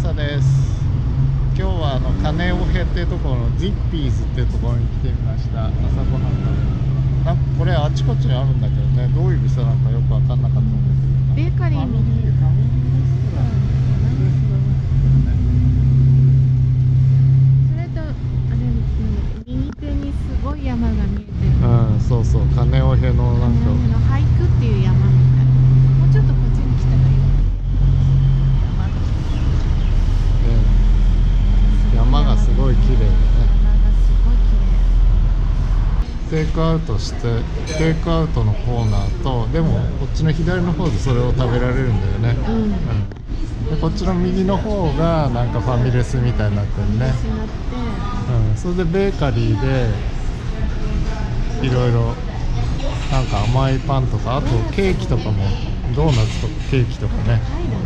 朝です。今日はカネオヘっていうところのジッピーズっていうところに来てみました。朝ごはん食べる。なんかこれあちこちにあるんだけどね、どういう店なのかよく分かんなかったんだけど、 ベーカリーもそれと右手にすごい山が見えてる。 うん、そうそう、カネオヘのなんかハイクっていう山みたいな。もうちょっとこっちに来たらいい山がすごい綺麗だね。 山がすごい綺麗。 テイクアウトしてテイクアウトのコーナーと、でもこっちの左の方でそれを食べられるんだよね。でこっちの右の方がなんかファミレスみたいになってるね。それでベーカリーでいろいろなんか甘いパンとか、あとケーキとかも、ドーナツとかケーキとかね。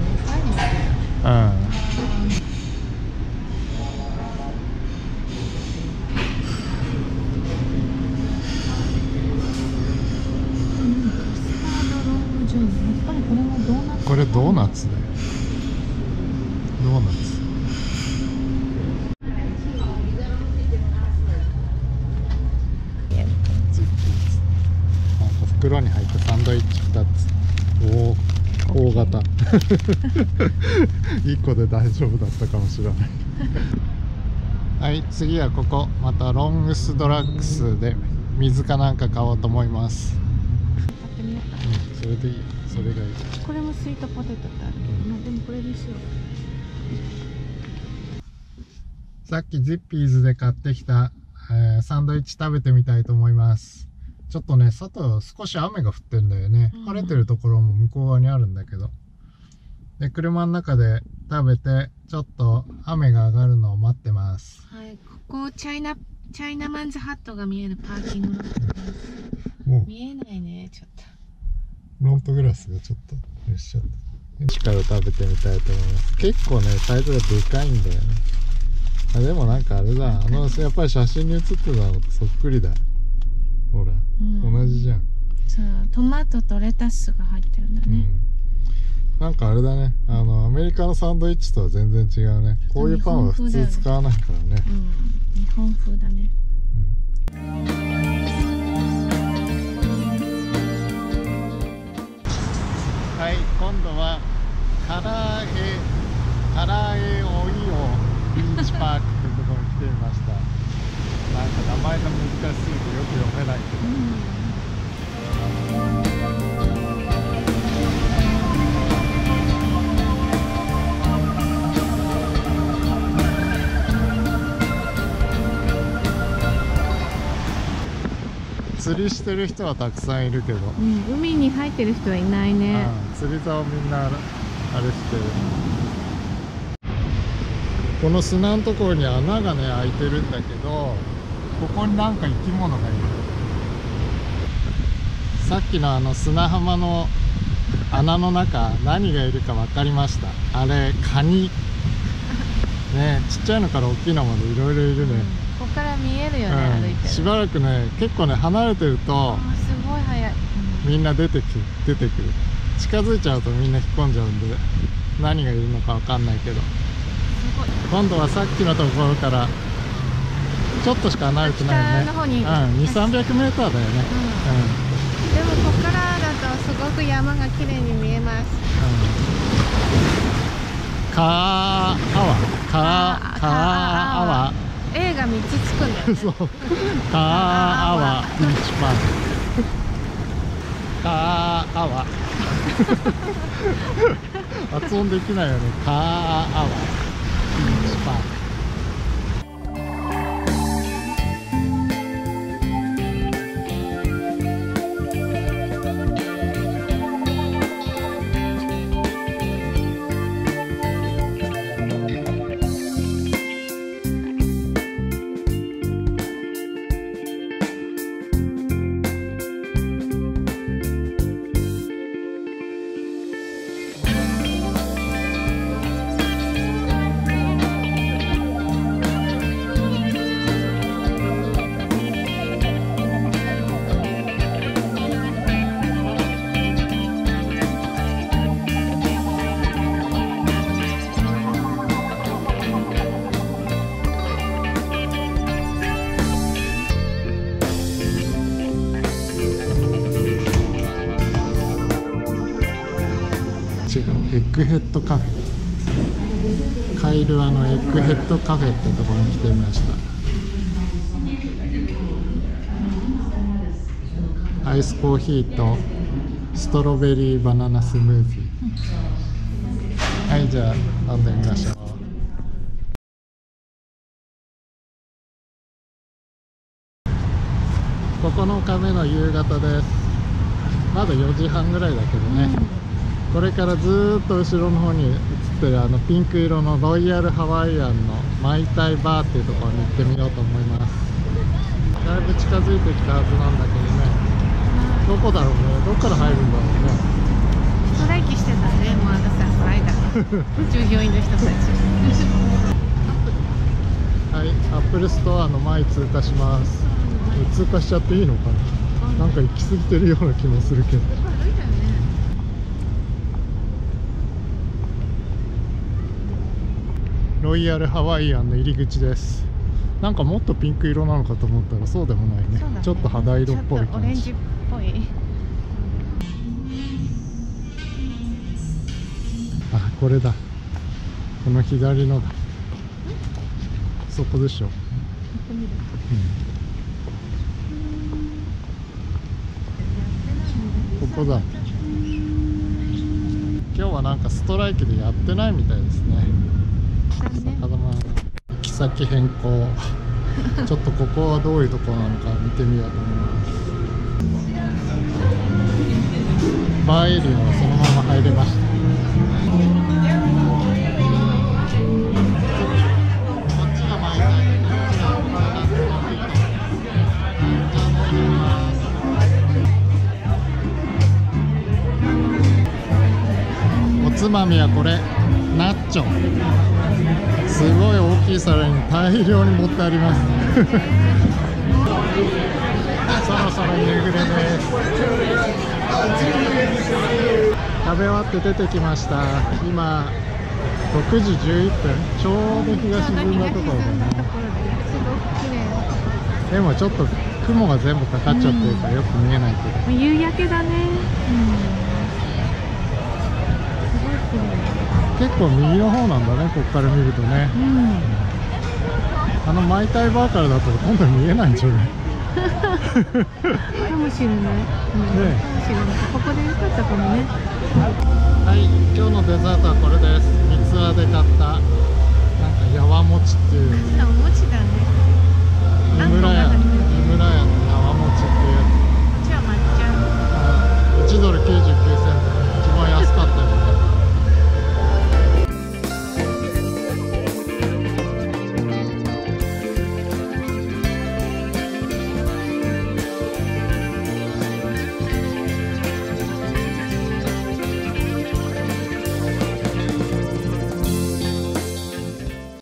これドーナツだよ。ドーナツ。なんか袋に入ったサンドイッチ2つ。大型。1個で大丈夫だったかもしれない。はい、次はここまたロングスドラッグスで水かなんか買おうと思います。それでいい。それがいい。 これもスイートポテトってあるけど、まあでもこれにしよう。 さっきジッピーズで買ってきた、サンドイッチ食べてみたいと思います。ちょっとね、外少し雨が降ってんだよね。晴れてるところも向こう側にあるんだけど。で、車の中で食べて、ちょっと雨が上がるのを待ってます。 はい、ここチャイナマンズハットが見えるパーキングロットです。見えないね、ちょっと。 フロントグラスがちょっとよしちゃった。一から食べてみたいと思います。結構ね、サイズがでかいんだよね。あ、でもなんかあれだ、やっぱり写真に写ってたのとそっくりだ。ほら、同じじゃん。 そう、トマトとレタスが入ってるんだね。 なんかあれだね、アメリカのサンドイッチとは全然違うね。こういうパンは普通使わないからね。 日本風だね。 はい、今度はカラーエオイオビーチパークというところに来てみました。なんか名前が難しすぎてよく読めないけど。釣りしてる人はたくさんいるけど、 海に入ってる人はいないね。 釣り竿みんなあれしてる。この砂のところに穴がね開いてるんだけど、ここになんか生き物がいる。さっきの砂浜の穴の中、何がいるか分かりました。あれカニね、ちっちゃいのから大きいのまでいろいろいるね。 ここから見えるよね、歩いてる。しばらくね、結構ね離れてるとすごい速い。 みんな出てくる。近づいちゃうとみんな引っ込んじゃうんで、何がいるのか分かんないけど。今度はさっきのところからちょっとしか離れてないよね。200、300メーターだよね。 でもここからだとすごく山が綺麗に見えます。 カーアワ A が3つつくんだよね。 そう、カーアワビーチパーク。カーアワ発音できないよね。カーアワビーチパーク。 エッグヘッドカフェ、カイルアのエッグヘッドカフェってところに来てみました。アイスコーヒーとストロベリーバナナスムージー。はい、じゃあ飲んでみましょう。9日目の夕方です。まだ4時半ぐらいだけどね、これからずーっと後ろの方に映ってるピンク色のロイヤルハワイアンのマイタイバーっていうところに行ってみようと思います。だいぶ近づいてきたはずなんだけどね、どこだろうね、どっから入るんだろうね。 ストライキしてたね、まださ、この間従業員の人たちはい、アップルストアの前通過します。通過しちゃっていいのかな、なんか行き過ぎてるような気もするけど。ロイヤルハワイアンの入り口です。なんかもっとピンク色なのかと思ったらそうでもないね。ちょっと肌色っぽい感じ。 オレンジっぽい。 あ、これだ。この左のだ。そこでしょ。ここだ。今日はなんかストライキでやってないみたいですね。行き先変更ちょっとここはどういうところなのか見てみようと思います。バーエリアはそのまま入れました。こっちが前台、こっちがバナナスコーヒーとおつまみはこれナッチョ、すごい大きい皿に大量に盛ってありますそろそろ夕暮れです。食べ終わって出てきました。今6時11分、ちょうど日が沈んだところでね。でもちょっと雲が全部かかっちゃってるからよく見えないけど、 夕焼けだね。 結構右の方なんだね、ここから見るとね。マイタイバーからだと今度見えないんじゃないかもしれない。ここでよかったかもね。 はい、今日のデザートはこれです。三つ葉で買ったなんかやわ餅っていう。 お餅だね。 井村屋